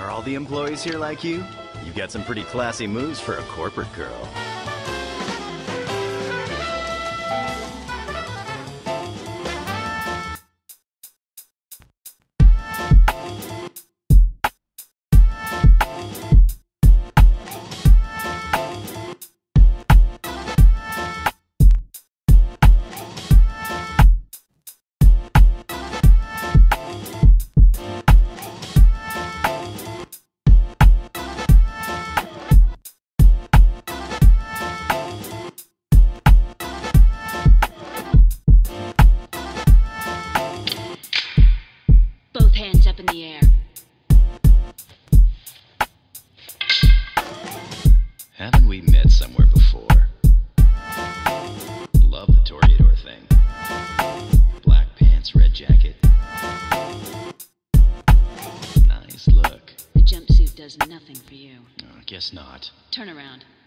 Are all the employees here like you? You've got some pretty classy moves for a corporate girl. Both hands up in the air. Haven't we met somewhere before? Love the Toreador thing. Black pants, red jacket. Nice look. The jumpsuit does nothing for you. Oh, guess not. Turn around.